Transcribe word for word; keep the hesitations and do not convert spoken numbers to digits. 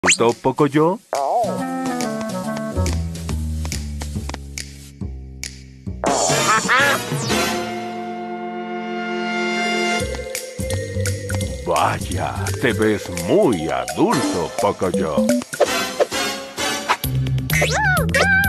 ¿Gustó Pocoyo? Vaya, te ves muy adulto, Pocoyo. Oh, no!